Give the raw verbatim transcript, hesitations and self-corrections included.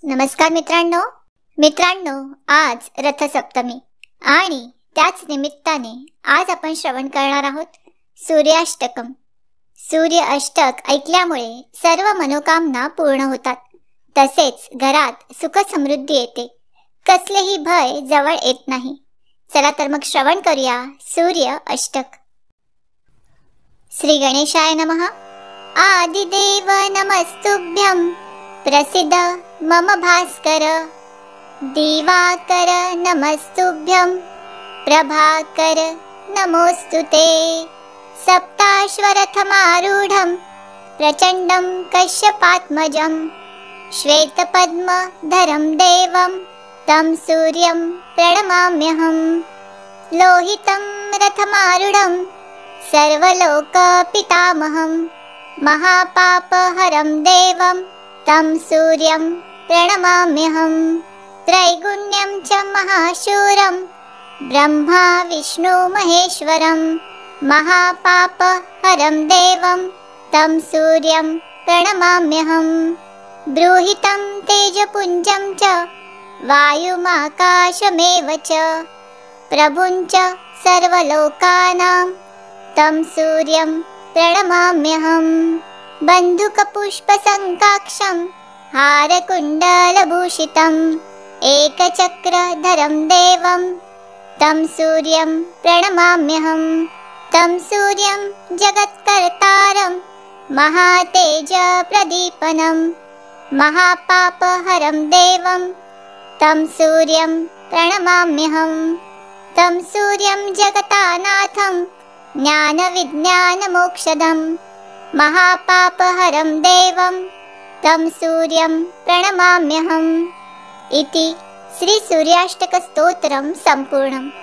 नमस्कार मित्रांनो मित्रांनो आज रथसप्तमी आणि त्याच निमित्ताने आज आपण श्रवण करणार आहोत सूर्याष्टकम। सूर्य अष्टक ऐकल्यामुळे सर्व मनोकामना पूर्ण होतात, तसेच घरात सुख समृद्धी येते, कसलेही भय जवळ येत नाही। चला तर मग श्रवण करूया सूर्य अष्टक। श्री गणेशाय नमः। आदिदेव नमस्तुभ्यं प्रसिद्ध मम भास्कर। दिवाकर नमस्तुभ्यं प्रभाकर नमोस्तुते। सप्ताश्वरथमारूढं प्रचंडं कश्यपात्मजं श्वेतपद्मधरं देवं तं सूर्यं प्रणमाम्यहं। लोहितं रथमारूढं सर्वलोकपितामहं महापापहरं देवं तं सूर्यं प्रणमाम्यहं। त्रैगुण्यं च महाशूरं ब्रह्मा विष्णु महेश्वरं महापापहरं देवं तं सूर्यं प्रणमाम्यहं। ब्रूहितं तेजपुञ्जं च वायुमाकाशमेव च प्रभुं च सर्वलोकानां तं सूर्यं प्रणमाम्यहं। बन्धुकपुष्पसङ्काक्षं हारकुण्डलभूषितम् एकचक्रधरं देवं तं सूर्यं प्रणमाम्यहं। तं सूर्यं जगत्कर्तारं महातेजप्रदीपनं महापापहरं देवं तं सूर्यं प्रणमाम्यहं। तं सूर्यं जगतानाथं ज्ञानविज्ञानमोक्षदं महापापहरं देवं तं सूर्यं प्रणमाम्यहम्। इति श्री सूर्याष्टक स्तोत्रं संपूर्णम्।